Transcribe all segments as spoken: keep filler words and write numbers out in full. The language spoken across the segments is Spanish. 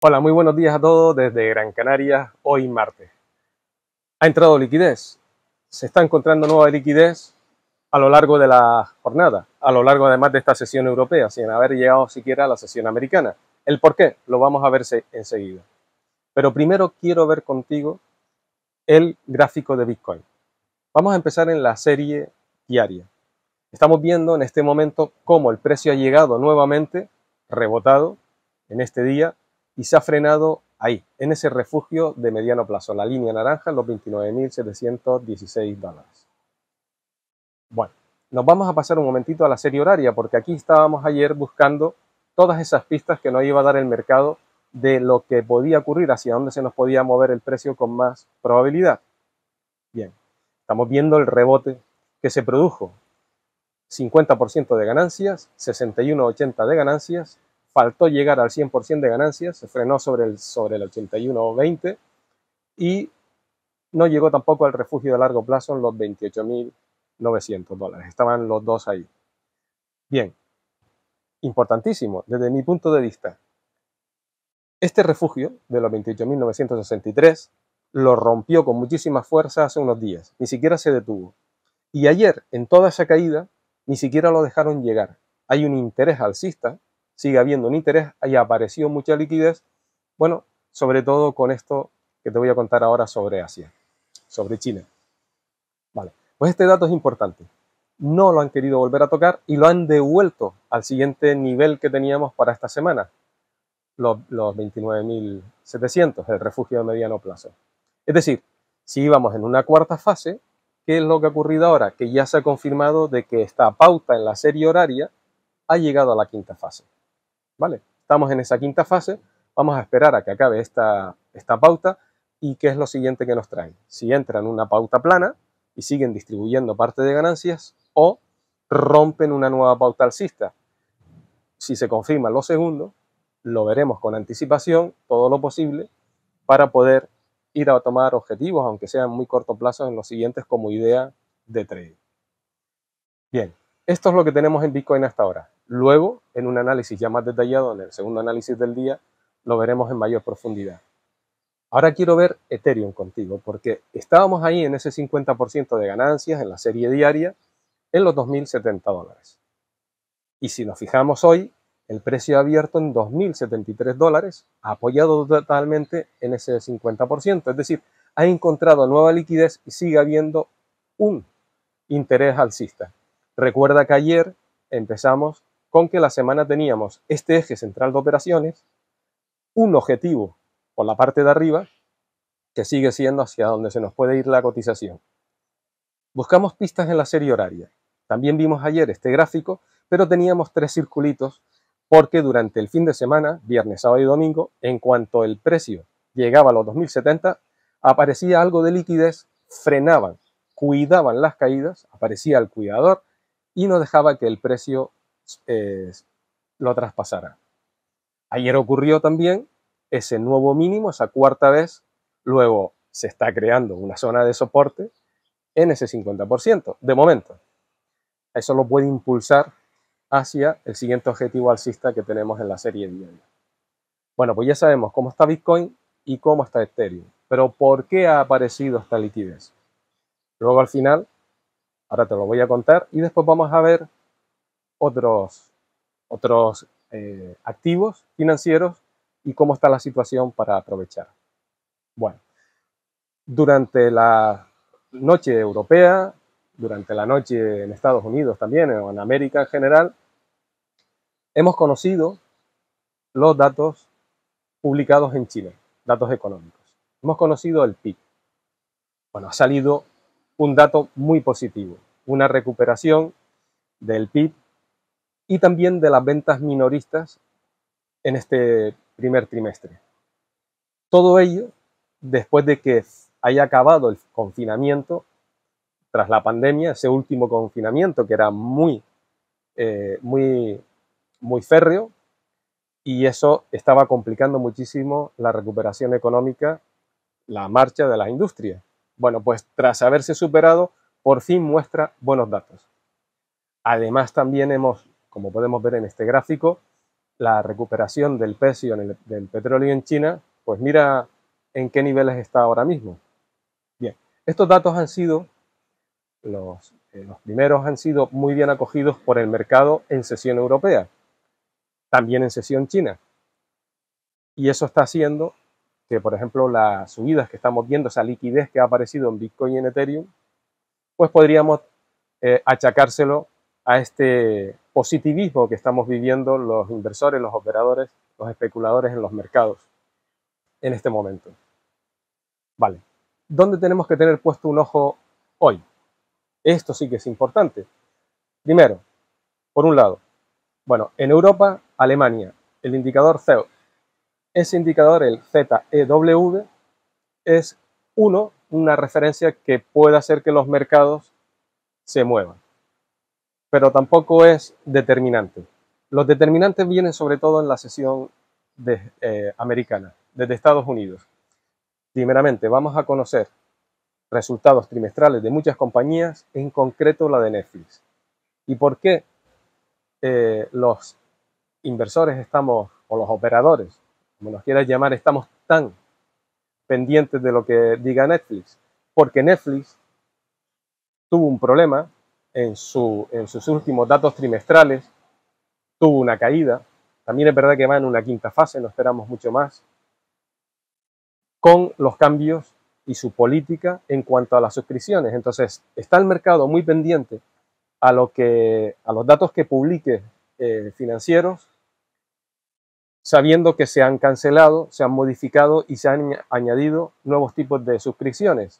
Hola, muy buenos días a todos desde Gran Canaria, hoy martes. Ha entrado liquidez. Se está encontrando nueva liquidez a lo largo de la jornada, a lo largo además de esta sesión europea, sin haber llegado siquiera a la sesión americana. ¿El por qué? Lo vamos a ver enseguida. Pero primero quiero ver contigo el gráfico de Bitcoin. Vamos a empezar en la serie diaria. Estamos viendo en este momento cómo el precio ha llegado nuevamente, rebotado en este día, y se ha frenado ahí, en ese refugio de mediano plazo, la línea naranja en los veintinueve mil setecientos dieciséis dólares. Bueno, nos vamos a pasar un momentito a la serie horaria, porque aquí estábamos ayer buscando todas esas pistas que nos iba a dar el mercado de lo que podía ocurrir, hacia dónde se nos podía mover el precio con más probabilidad. Bien, estamos viendo el rebote que se produjo. cincuenta por ciento de ganancias, sesenta y uno ochenta de ganancias, faltó llegar al cien por ciento de ganancias, se frenó sobre el, sobre el ochenta y uno veinte y no llegó tampoco al refugio de largo plazo en los veintiocho mil novecientos dólares. Estaban los dos ahí. Bien, importantísimo desde mi punto de vista. Este refugio de los veintiocho mil novecientos sesenta y tres lo rompió con muchísima fuerza hace unos días, ni siquiera se detuvo. Y ayer, en toda esa caída, ni siquiera lo dejaron llegar. Hay un interés alcista, sigue habiendo un interés, ahí apareció mucha liquidez, bueno, sobre todo con esto que te voy a contar ahora sobre Asia, sobre China. Vale, pues este dato es importante. No lo han querido volver a tocar y lo han devuelto al siguiente nivel que teníamos para esta semana, los, los veintinueve mil setecientos, el refugio de mediano plazo. Es decir, si íbamos en una cuarta fase, ¿qué es lo que ha ocurrido ahora? Que ya se ha confirmado de que esta pauta en la serie horaria ha llegado a la quinta fase. ¿Vale? Estamos en esa quinta fase, vamos a esperar a que acabe esta, esta pauta y qué es lo siguiente que nos traen. Si entran una pauta plana y siguen distribuyendo parte de ganancias o rompen una nueva pauta alcista. Si se confirma lo segundo, lo veremos con anticipación, todo lo posible, para poder ir a tomar objetivos, aunque sean muy corto plazo, en los siguientes como idea de trade. Bien, esto es lo que tenemos en Bitcoin hasta ahora. Luego, en un análisis ya más detallado, en el segundo análisis del día, lo veremos en mayor profundidad. Ahora quiero ver Ethereum contigo, porque estábamos ahí en ese cincuenta por ciento de ganancias en la serie diaria, en los dos mil setenta dólares. Y si nos fijamos hoy, el precio ha abierto en dos mil setenta y tres dólares, apoyado totalmente en ese cincuenta por ciento. Es decir, ha encontrado nueva liquidez y sigue habiendo un interés alcista. Recuerda que ayer empezamos con que la semana teníamos este eje central de operaciones, un objetivo por la parte de arriba, que sigue siendo hacia donde se nos puede ir la cotización. Buscamos pistas en la serie horaria. También vimos ayer este gráfico, pero teníamos tres circulitos porque durante el fin de semana, viernes, sábado y domingo, en cuanto el precio llegaba a los dos mil setenta, aparecía algo de liquidez, frenaban, cuidaban las caídas, aparecía el cuidador y no dejaba que el precio eh, lo traspasara. Ayer ocurrió también ese nuevo mínimo, esa cuarta vez, luego se está creando una zona de soporte en ese cincuenta por ciento, de momento. Eso lo puede impulsar hacia el siguiente objetivo alcista que tenemos en la serie diaria. Bueno, pues ya sabemos cómo está Bitcoin y cómo está Ethereum, pero ¿por qué ha aparecido esta liquidez? Luego al final, ahora te lo voy a contar y después vamos a ver otros, otros eh, activos financieros y cómo está la situación para aprovechar. Bueno, durante la noche europea, durante la noche en Estados Unidos también, o en América en general, hemos conocido los datos publicados en Chile, datos económicos. Hemos conocido el P I B. Bueno, ha salido un dato muy positivo, una recuperación del P I B y también de las ventas minoristas en este primer trimestre. Todo ello después de que haya acabado el confinamiento tras la pandemia, ese último confinamiento que era muy, eh, muy, muy férreo, y eso estaba complicando muchísimo la recuperación económica, la marcha de las industrias. Bueno, pues tras haberse superado, por fin muestra buenos datos. Además, también hemos, como podemos ver en este gráfico, la recuperación del precio en el, del petróleo en China, pues mira en qué niveles está ahora mismo. Bien, estos datos han sido, los, eh, los primeros han sido muy bien acogidos por el mercado en sesión europea, también en sesión china. Y eso está haciendo que, por ejemplo, las subidas que estamos viendo, esa liquidez que ha aparecido en Bitcoin y en Ethereum, pues podríamos eh, achacárselo a este positivismo que estamos viviendo los inversores, los operadores, los especuladores en los mercados en este momento. Vale, ¿dónde tenemos que tener puesto un ojo hoy? Esto sí que es importante. Primero, por un lado, bueno, en Europa, Alemania, el indicador C E U, ese indicador, el Z E W, es uno, una referencia que puede hacer que los mercados se muevan, pero tampoco es determinante. Los determinantes vienen sobre todo en la sesión de, eh, americana, desde Estados Unidos. Primeramente, vamos a conocer resultados trimestrales de muchas compañías, en concreto la de Netflix. ¿Y por qué eh, los inversores estamos, o los operadores, como nos quieras llamar, estamos tan pendientes de lo que diga Netflix? Porque Netflix tuvo un problema en, su, en sus últimos datos trimestrales, tuvo una caída, también es verdad que va en una quinta fase, no esperamos mucho más, con los cambios y su política en cuanto a las suscripciones. Entonces, está el mercado muy pendiente a, lo que, a los datos que publique eh, financieros, sabiendo que se han cancelado, se han modificado y se han añadido nuevos tipos de suscripciones.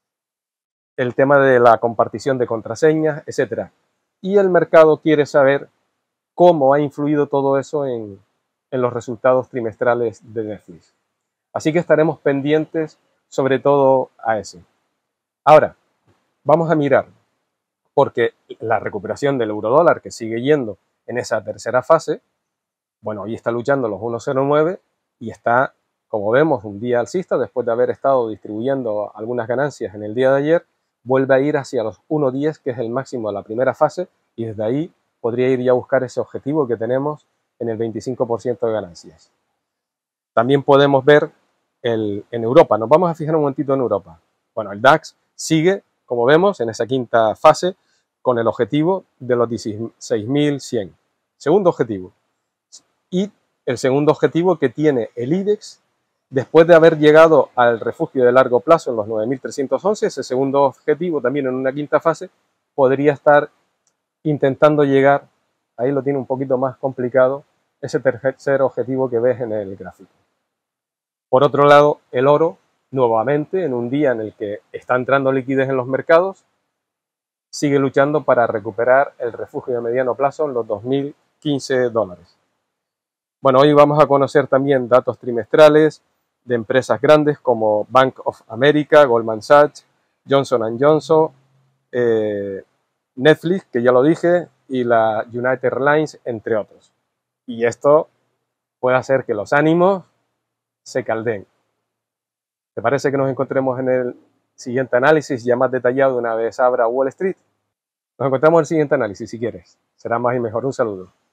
El tema de la compartición de contraseñas, etcétera. Y el mercado quiere saber cómo ha influido todo eso en, en los resultados trimestrales de Netflix. Así que estaremos pendientes sobre todo a eso. Ahora, vamos a mirar, porque la recuperación del eurodólar, que sigue yendo en esa tercera fase, bueno, hoy está luchando los uno coma cero nueve y está, como vemos, un día alcista, después de haber estado distribuyendo algunas ganancias en el día de ayer, vuelve a ir hacia los uno coma diez, que es el máximo de la primera fase, y desde ahí podría ir ya a buscar ese objetivo que tenemos en el veinticinco por ciento de ganancias. También podemos ver el, en Europa, nos vamos a fijar un momentito en Europa. Bueno, el DAX sigue, como vemos, en esa quinta fase, con el objetivo de los dieciséis mil cien. Segundo objetivo. Y el segundo objetivo que tiene el IBEX, después de haber llegado al refugio de largo plazo en los nueve mil trescientos once, ese segundo objetivo también en una quinta fase, podría estar intentando llegar, ahí lo tiene un poquito más complicado, ese tercer objetivo que ves en el gráfico. Por otro lado, el oro, nuevamente, en un día en el que está entrando liquidez en los mercados, sigue luchando para recuperar el refugio de mediano plazo en los dos mil quince dólares. Bueno, hoy vamos a conocer también datos trimestrales de empresas grandes como Bank of America, Goldman Sachs, Johnson and Johnson, eh, Netflix, que ya lo dije, y la United Airlines, entre otros. Y esto puede hacer que los ánimos se caldeen. ¿Te parece que nos encontremos en el siguiente análisis ya más detallado una vez abra Wall Street? Nos encontramos en el siguiente análisis si quieres. Será más y mejor. Un saludo.